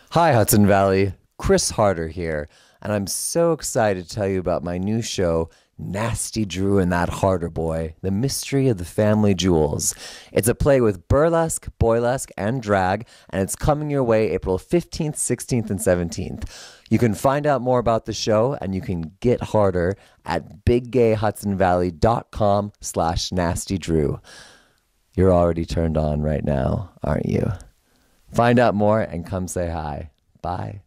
Hi, Hudson Valley. Chris Harder here, and I'm so excited to tell you about my new show, Nasty Drew and That Harder Boy, The Mystery of the Family Jewels. It's a play with burlesque, boylesque, and drag, and it's coming your way April 15th, 16th, and 17th. You can find out more about the show, and you can get harder at biggayhudsonvalley.com/nastydrew. You're already turned on right now, aren't you? Find out more and come say hi. Bye.